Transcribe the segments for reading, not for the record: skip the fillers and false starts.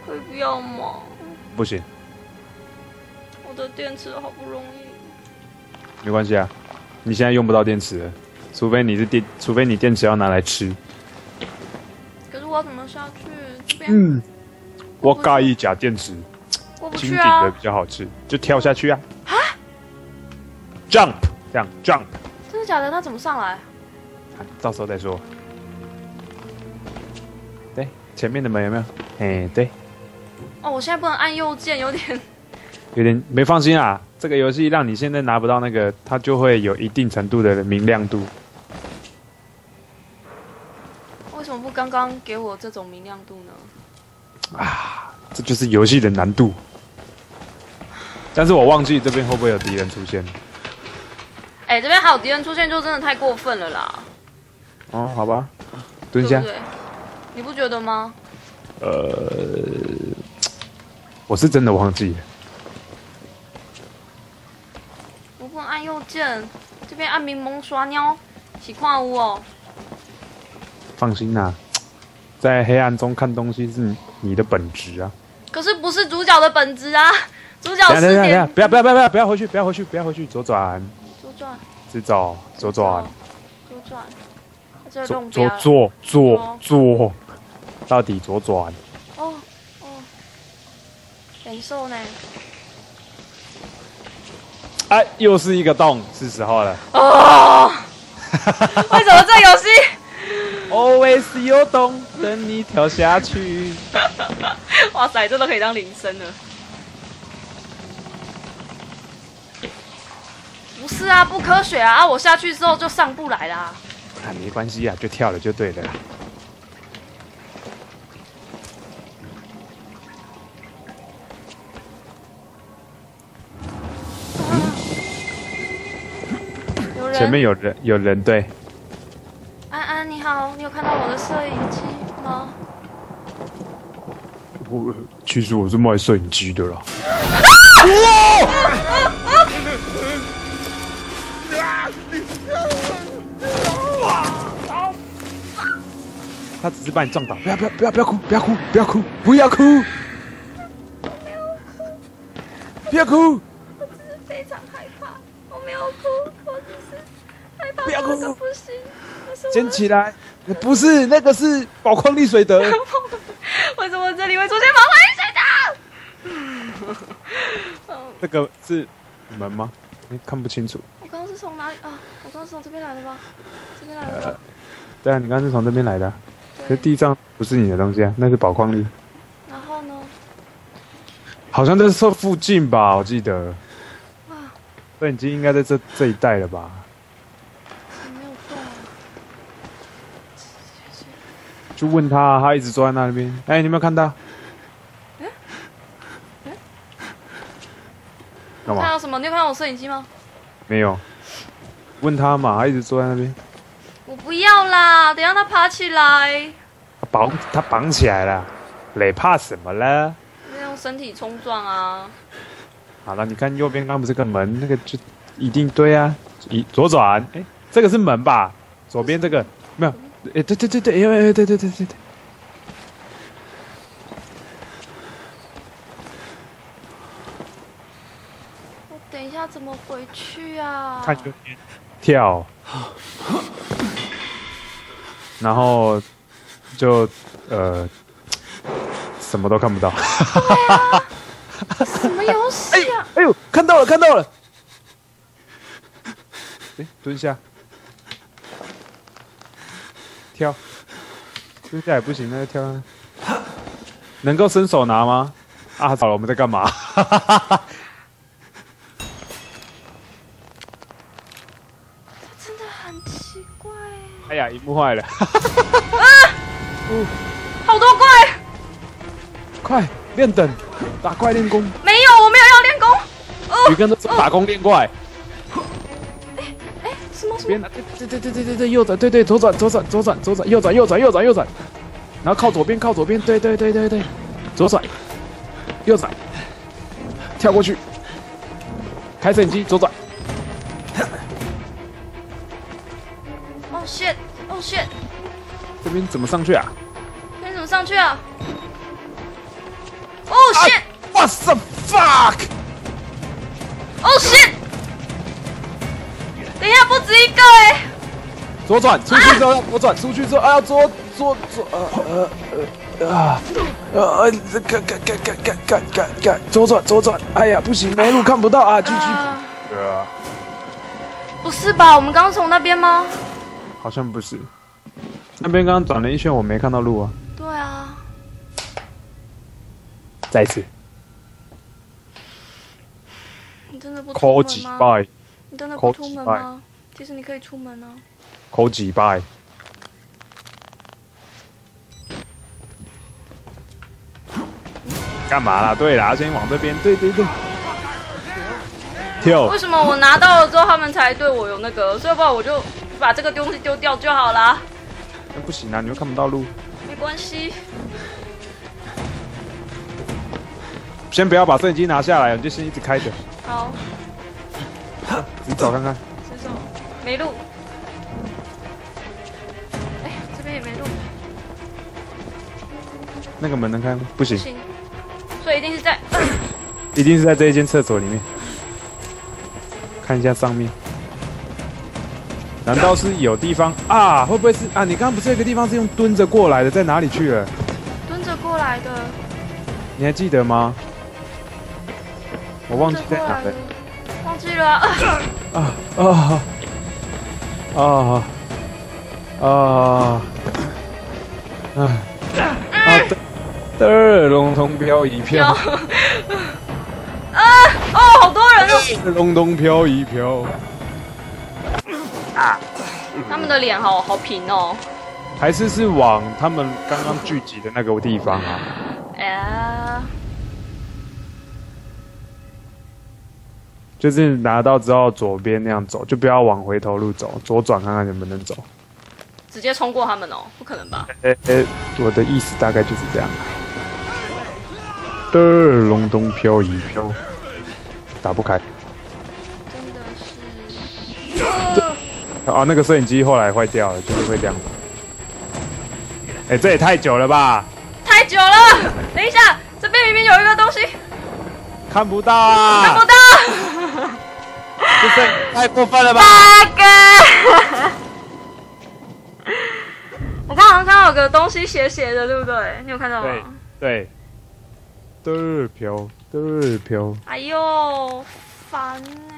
可以不要吗？ 不行， 我的电池好不容易。 没关系啊，你现在用不到电池了，除非你电池要拿来吃。 可是我要怎么下去？这边我介意假电池， 过不金顶去啊的！比较好吃，就跳下去啊。Jump， 这样 jump， 真的假的？他怎么上来？ 到时候再说。对，前面的门有没有？哎，对， 哦，我现在不能按右键，有点没放心啊。这个游戏让你现在拿不到那个，它就会有一定程度的明亮度。 为什么不刚刚给我这种明亮度呢？ 啊，这就是游戏的难度。但是我忘记这边会不会有敌人出现。 哎，这边还有敌人出现，就真的太过分了啦！ 哦，好吧，蹲下。 对不对？你不觉得吗？ 我是真的忘记了。 我不能按右键，这边按柠檬刷喵，喜看有哦。 放心啦，在黑暗中看东西是你的本质啊。 可是不是主角的本质啊，主角等是点。 不要回去，左转， 左转， 直走，左转， 左转，这种不要左，到底左转。 哦，忍受呢。 哎，又是一个洞，是时候了。 哦，为什么这游戏 Always 有洞，等你跳下去。 哇塞，这都可以当铃声了。不是啊，不科学啊！我下去之后就上不来啦。 啊，没关系啊，就跳了就对了啦。 有人。 前面有人对。 安安你好，你有看到我的摄影机吗？ 其实我是卖摄影机的啦。他只是把你撞倒，不要哭，不要哭，不要哭，不要哭， 我只是非常害怕，我没有哭，我只是害怕不要哭到个不行。 捡起来，不是那个是宝矿力水德。 为什么这里会出现毛毛雨水的？ 这个是门吗？你看不清楚。 我刚刚是从哪里啊？我刚刚是从这边来的吧？这边来的吧？ 对啊，你刚刚是从这边来的啊。可是地上不是你的东西啊，那是宝矿力。 然后呢？ 好像在这附近吧，我记得。 哇， 摄影机应该在这一带了吧？ 你没有动啊。 就问他，他一直坐在那边。哎，你有没有看到？干嘛？ 看到什么？你有看到我摄影机吗？ 没有。问他嘛，他一直坐在那边。 我不要啦，等一下他爬起来。 他绑起来了，累怕什么了？ 用身体冲撞啊！ 好了，你看右边刚不是个门，那个就一定对啊。左转，哎，这个是门吧？左边这个没有，哎，对，对。 我等一下怎么回去啊？ 看右边，跳，然后就什么都看不到。 什么游戏啊？ 哎呦，看到了！哎，蹲下，跳，蹲下也不行，那就跳啊。能够伸手拿吗？啊，好了，我们在干嘛？ 真的很奇怪。 哎呀，荧幕坏了。 好多怪！ 快练等，打怪练功。 没有，我没有要练功。 宇哥都是打工练怪。 什么？ 边对，右转，对，左转，右转，然后靠左边，对，左转，右转，跳过去，开摄影机，左转。 哦 shit！ 这边怎么上去啊？ 那你怎么上去啊？ What the fuck？ Oh shit！ 等一下，不止一个哎。 左转出去之后，左转出去之后，啊，左，左转，哎呀，不行，没路看不到啊，继续。 不是吧？我们刚刚从那边吗？ 好像不是，那边刚刚转了一圈，我没看到路啊。 对啊。 再一次。 你真的不出门吗？ 拜。 你真的不出门吗？其实你可以出门啊。 口几拜。干嘛啦？对啦，先往这边，对。跳。 为什么我拿到了之后，他们才对我有那个？所以不然我就把这个东西丢掉就好啦。 那不行啊，你又看不到路。 没关系。 先不要把摄影机拿下来，你就先一直开着。 好。 你找看看。 是什么？没路。哎，这边也没路。 那个门能开吗？不行。 不行。所以一定是在。 一定是在这一间厕所里面。看一下上面。难道是有地方啊？会不会是啊？你刚刚不是有个地方是用蹲着过来的，在哪里去了？ 蹲着过来的。 你还记得吗？我忘记在哪了。 忘记了的龙腾飘一飘。 好多人哦！ 龙腾飘一飘。 他们的脸好平哦。 还是往他们刚刚聚集的那个地方啊？就是拿到之后左边那样走，就不要往回头路走，左转看看能不能走。 直接冲过他们哦？不可能吧？ 我的意思大概就是这样。龙东飘一飘，打不开。 真的是。 啊，那个摄影机后来坏掉了，就是会这样子。这也太久了吧？ 太久了！等一下，这边明明有一个东西。 看不到啊！ 看不到！ 这是太过分了吧！ 大哥，我刚好像看到有个东西斜斜的，对不对？你有看到吗？ 对。飘。 哎呦，烦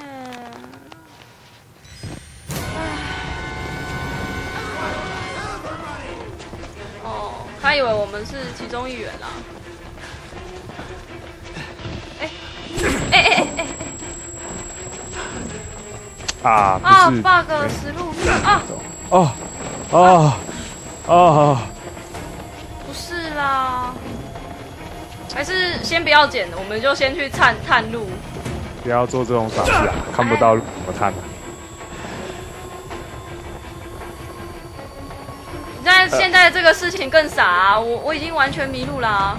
哦，他以为我们是其中一员啦。不是 bug 死路不是啦，还是先不要剪，我们就先去探路。 不要做这种傻事啊！看不到路怎么探啊？ 现在这个事情更傻啊！我已经完全迷路啦。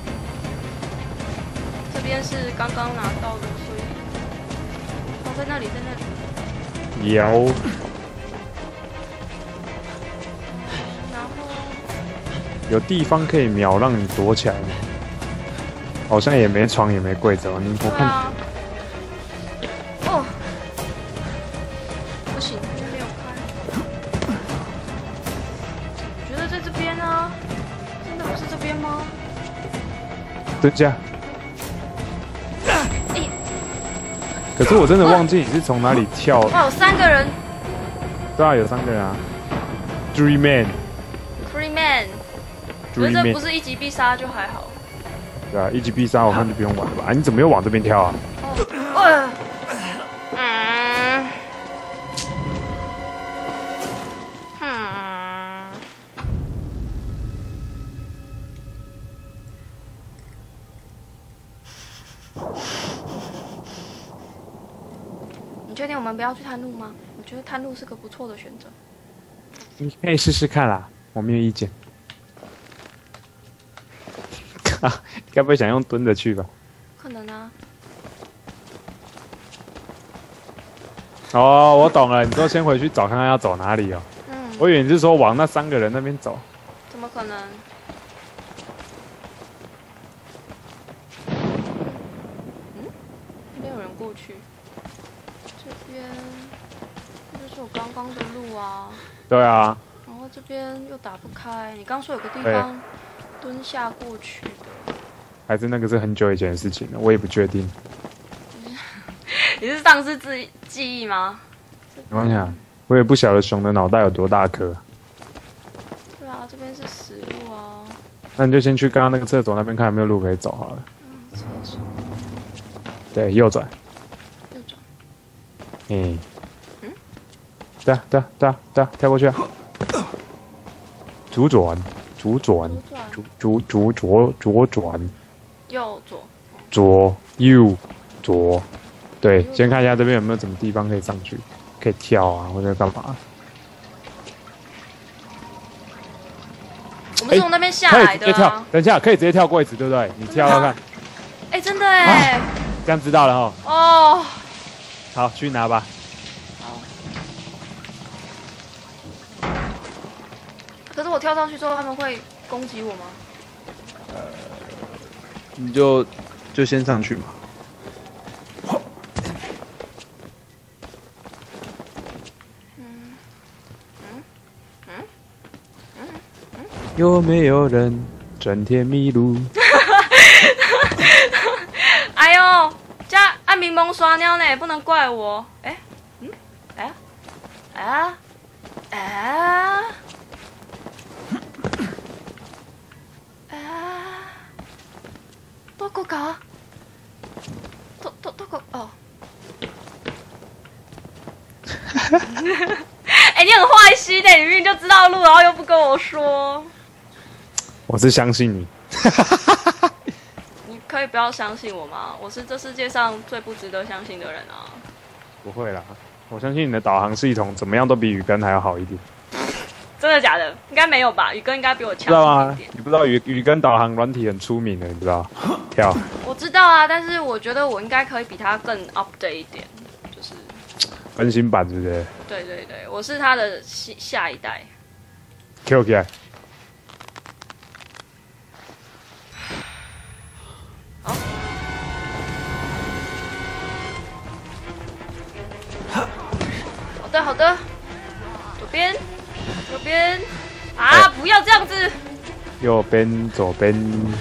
这边是刚刚拿到的，所以在那里。 有。 然后有地方可以秒让你躲起来吗？好像也没床也没柜子哦，我看。 不行，没有开。我觉得在这边啊，真的不是这边吗？ 蹲下。可是我真的忘记你是从哪里跳。 哇，有3个人。 对啊，有3个人啊。Three man。 可是这不是一击必杀就还好。 对啊，一击必杀我看就不用玩了吧？你怎么又往这边跳啊？ 你确定我们不要去探路吗？我觉得探路是个不错的选择。 你可以试试看啦，我没有意见。该不会想用蹲着去吧？ 可能啊。 哦，我懂了，你说先回去找看看要走哪里哦。我以为你是说往那3个人那边走。 怎么可能？ 过去。这边就是我刚刚的路啊。 对啊。 然后这边又打不开，你刚说有个地方蹲下过去的。 还是那个是很久以前的事情了，我也不确定。 你是丧失记忆吗？ 没关系啊，我也不晓得熊的脑袋有多大颗。 对啊，这边是死路啊。 那你就先去刚刚那个厕所那边看有没有路可以走好了。 厕所。 对，右转。 右转。 嗯。对啊，跳过去啊！左转。左转。 右左。 左右左。对，先看一下这边有没有什么地方可以上去，可以跳啊，或者干嘛。 我们是从那边下来的、啊。可以直接跳，等一下可以直接跳柜子，对不对？你跳跳看。 哎，真的哎、 啊。这样知道了哈。 哦。 好，去拿吧。 好。可是我跳上去之后，他们会攻击我吗？ 你就先上去嘛。有没有人整天迷路？ 哎呦，这按柠檬刷尿呢，不能怪我。哎，どこか？どこ？哦。哎，你很坏心的，你明明就知道路，然后又不跟我说。 我是相信你。 你可以不要相信我吗？我是这世界上最不值得相信的人啊！ 不会啦，我相信你的导航系统怎么样都比雨根还要好一点。 真的假的？应该没有吧？雨根应该比我强一点。 你不知道雨根导航软体很出名的，你知道？跳。 我知道啊，但是我觉得我应该可以比他更 update 一点，就是更新版，是不是？ 对对对，我是他的下一代。 Q 起来。 好的，左边，右边，啊，不要这样子。 右边，左边，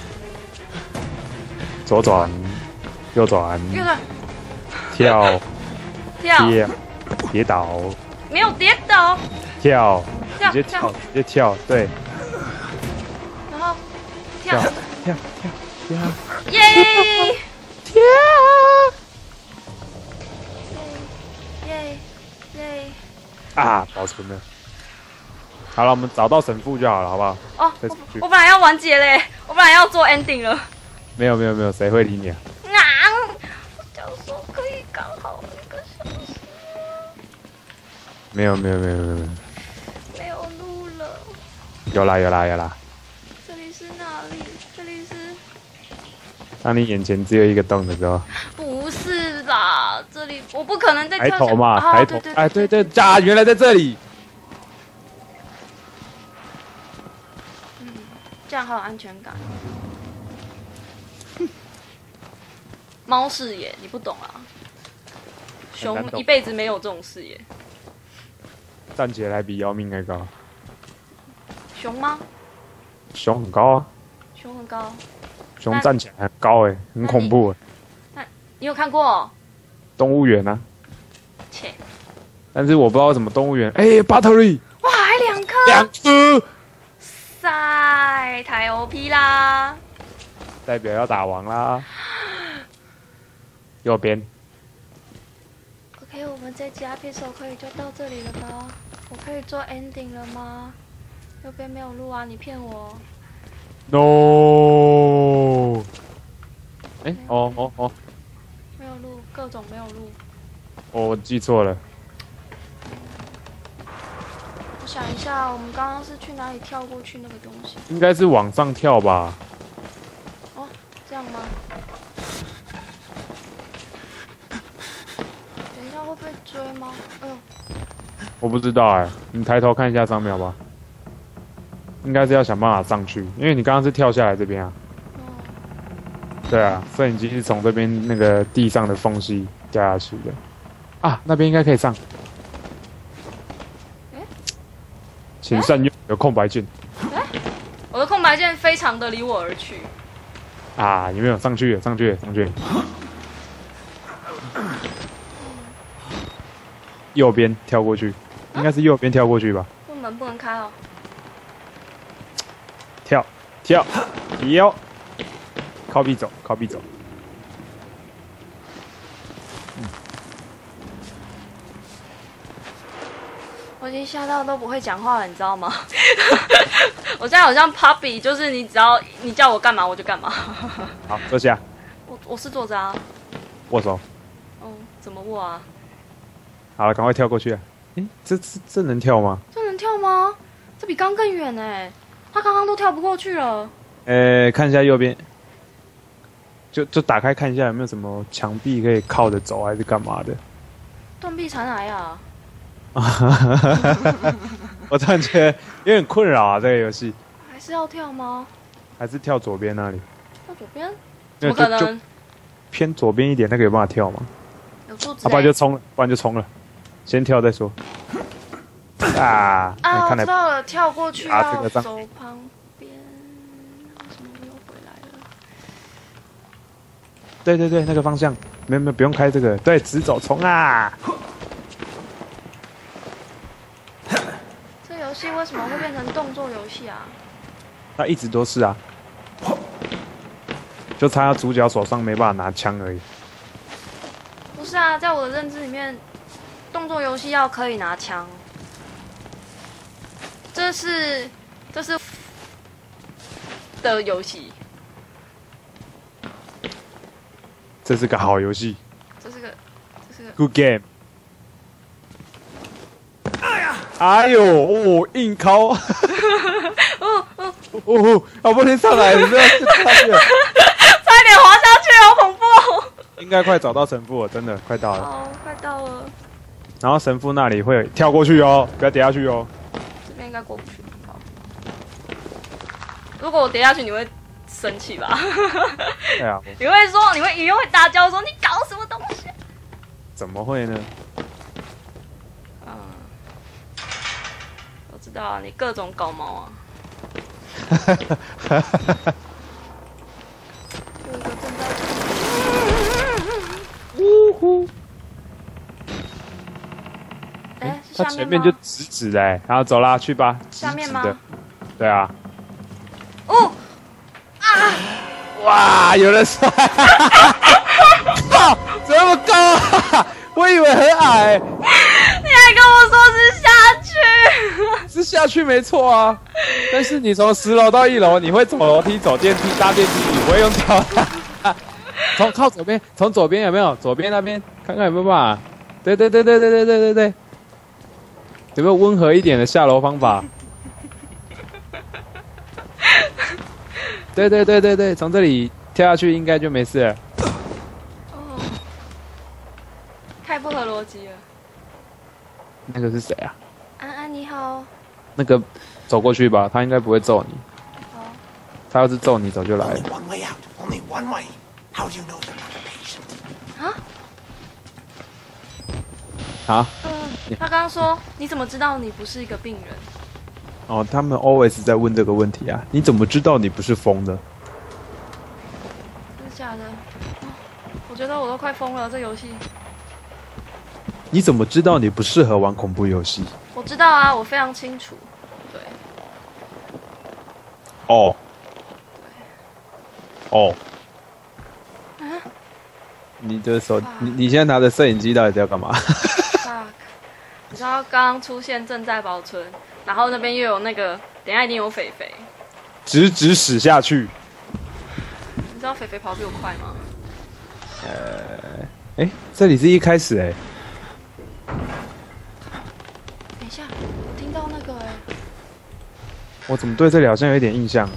左转，右转， 右转， 跳，跌倒， 没有跌倒， 跳，直接跳，对， 然后跳，耶， 跳。啊，保存了。好了，我们找到神父就好了，好不好？ 哦，我本来要完结嘞，我本来要做 ending 了。 没有，谁会理你啊？ 我就说可以刚好1个小时。 没有。 没有路了。 有啦。 这里是哪里？这里是。 当你眼前只有一个洞的时候。 不是啦，这里我不可能再抬头嘛，抬头。哎，对，原来在这里。 这样好有安全感。猫视野，你不懂啊。熊一辈子没有这种视野。 站起来还比姚明还高。 熊吗？ 熊很高啊。 熊很高。 熊站起来很高哎，很恐怖哎。 你有看过？ 动物园啊。 切。 但是我不知道为什么动物园，battery。 哇，还2颗。 2颗。 塞，太 OP 啦！ 代表要打王啦。右边。 OK， 我们这集episode可以就到这里了吗？我可以做 ending 了吗？右边没有路啊，你骗我。 No。哦。 没有路，各种没有路。 我记错了。 我想一下，我们刚刚是去哪里跳过去那个东西？ 应该是往上跳吧。 哦，这样吗？等一下会被追吗？哎呦！ 我不知道哎，你抬头看一下上面好不好？应该是要想办法上去，因为你刚刚是跳下来这边啊。 对啊，摄影机是从这边那个地上的缝隙掉下去的。啊，那边应该可以上。请善用有空白键。 我的空白键非常的离我而去。 啊，有没有上去了？上去了，上去了。右边跳过去，应该是右边跳过去吧？ 这门不能开哦。 跳，靠壁走，靠壁走。 我已经吓到都不会讲话了，你知道吗？我现在好像 Puppy， 就是你只要你叫我干嘛我就干嘛。 好，坐下。 我是坐着啊。 握手。 哦，怎么握啊？ 好了，赶快跳过去啊！这能跳吗？ 这能跳吗？这比刚更远哎！他刚刚都跳不过去了。 看一下右边，就打开看一下有没有什么墙壁可以靠着走，还是干嘛的？ 断臂残骸啊！ 我突然觉得有点困扰啊，这个游戏。 还是要跳吗？ 还是跳左边那里？ 跳左边？怎么可能？ 偏左边一点，那个有办法跳吗？ 有柱子、 不然就冲了，不然就冲了。先跳再说。啊！ 我知道了，跳过去要这个走旁边。为什么又回来了？ 对，那个方向，没有，不用开这个，对，直走冲啊！ 这游戏为什么会变成动作游戏啊？ 它一直都是啊，就差主角手上没办法拿枪而已。 不是啊，在我的认知里面，动作游戏要可以拿枪。这是的游戏。 这是个好游戏。 这是个 good game。哎呦，硬敲！好不容易上来，你这下去了， 差一点滑下去，好恐怖！ 应该快找到神父了，真的快到了。 哦，快到了。 然后神父那里会跳过去哦，不要跌下去哦。 这边应该过不去。好，如果我跌下去，你会生气吧？ 对啊， 你会大叫说你搞什么东西？ 怎么会呢？ 我知道啊，你各种搞毛啊。有一个正在。 呜呼！ 是下面吗？ 它前面就直的然后走啦，去吧。 下面吗？ 对啊。 哦！啊！ 哇，有人摔！靠，怎么那么高啊？我以为很矮。 你还跟我说是下去？ 是下去没错啊，但是你从10楼到1楼，你会走楼梯、走电梯、搭电梯，你不会用跳的。靠左边，从左边有没有？左边那边看看有没有办法？对，有没有温和一点的下楼方法？对，从这里跳下去应该就没事了。 哦，太不合逻辑了。 那个是谁啊？ 安安你好。 那个走过去吧，他应该不会揍你。 好。 他要是揍你，早就来了。啊？ 他刚刚说，你怎么知道你不是一个病人？ 哦，他们 always 在问这个问题啊！你怎么知道你不是疯的？ 真的假的？我觉得我都快疯了，这游戏。 你怎么知道你不适合玩恐怖游戏？ 我知道啊，我非常清楚。对。 哦。哦。 啊？ 你的手，你现在拿着摄影机到底在干嘛？ fuck！ 你知道刚刚出现正在保存，然后那边又有那个，等一下一定有肥肥。 直驶下去。 你知道肥肥跑比我快吗？ 这里是一开始等一下，我听到那个我怎么对这里好像有一点印象？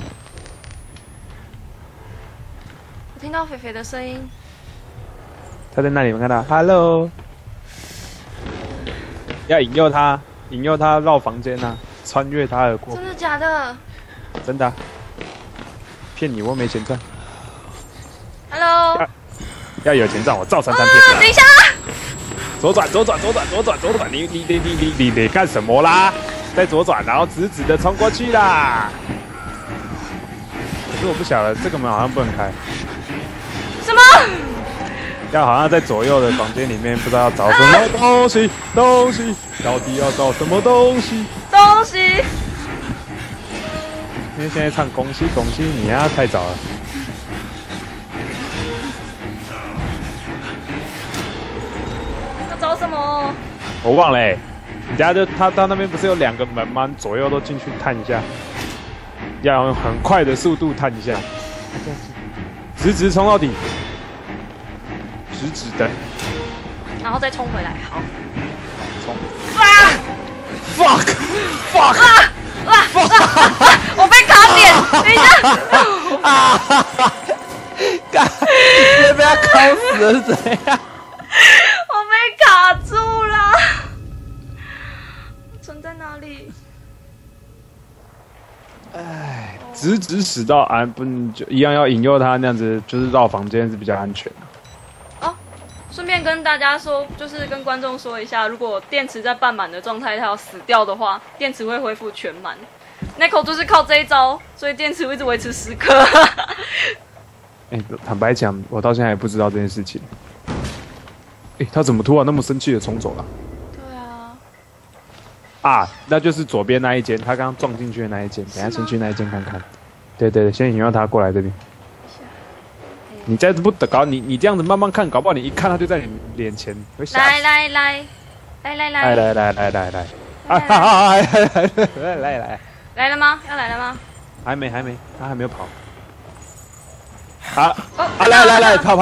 我听到肥肥的声音。 他在那里，我看到 ，Hello。要引诱他绕房间啊，穿越他而过。 真的假的？ 真的、骗你，我没钱赚。 要有钱让我赵珊珊骗他。 等一下， 左转，左转，左转，左转，左转！你干什么啦？再左转，然后直直的冲过去啦。可是我不晓得这个门好像不能开。 什么？ 要好像在左右的房间里面，不知道要找什么东西，到底要找什么东西？因为现在唱恭喜恭喜你啊，太早了。 要找什么？ 我忘了欸，你家就他那边不是有2个门吗？左右都进去探一下，要用很快的速度探一下，直直冲到底。直直的， 然后再冲回来，好。 冲！ 啊 ！Fuck！ 我被卡点，等一下！ 干！你被他烤死了是怎样？ 我被卡住了，存在哪里？ 哎，直直使到安，不就一样要引诱他那样子，就是绕房间是比较安全的。 顺便跟大家说，就是跟观众说一下，如果电池在半满的状态，它要死掉的话，电池会恢复全满。Neko 就是靠这一招，所以电池会一直维持10颗。 坦白讲，我到现在也不知道这件事情。他怎么突然那么生气的冲走了？ 对啊。 啊，那就是左边那一间，他刚刚撞进去的那一间。等一下先去那一间看看。对，先引诱他过来这边。你再不等搞你这样子慢慢看，搞不好你一看他就在你脸前，会吓死。来， 来了吗？要来了吗？ 还没，他还没有跑。来，跑！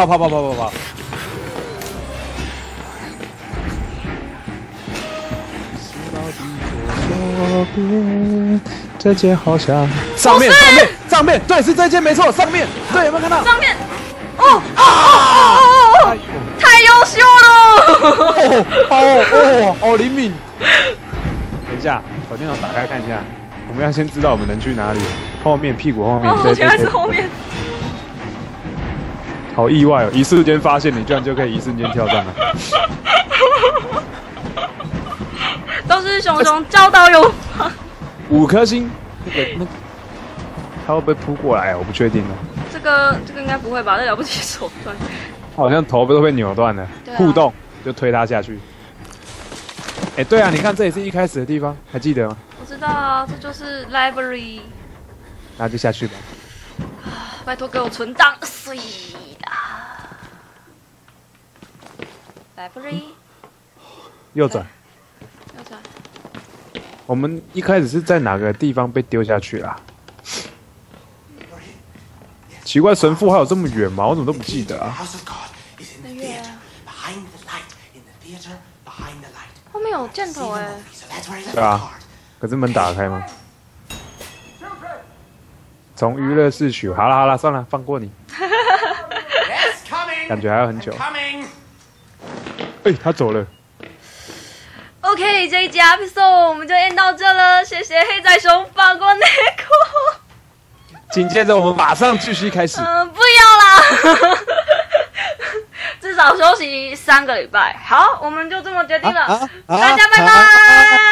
这间好像上面，对，是这间没错，上面，对，有没有看到？ 上面，太优秀了！ 好灵敏。等一下，把电脑打开看一下，我们要先知道我们能去哪里。后面，屁股后面。 原来是后面。 好意外哦！一瞬间发现你，居然就可以一瞬间跳上来。 都是熊教导有方。 5颗星，那他会不会扑过来？我不确定哦。 这个应该不会吧？这了不起手段。 好像头都被扭断了，互动就推他下去。对啊，你看这也是一开始的地方，还记得吗？ 我知道啊，这就是 library。 那就下去吧。 拜托给我存档，碎的。library。 右转。我们一开始是在哪个地方被丢下去啦？奇怪，神父还有这么远吗？我怎么都不记得啊？ 很远。后面有箭头哎。 对啊，可是门打开吗？从娱乐室取，好了，算了，放过你。感觉还要很久。他走了。 OK， 这一集 episode 我们就 end 到这了，谢谢黑仔熊放过 Neko。 紧接着我们马上继续开始。 不要啦，至少休息3个礼拜。好，我们就这么决定了，大家拜拜。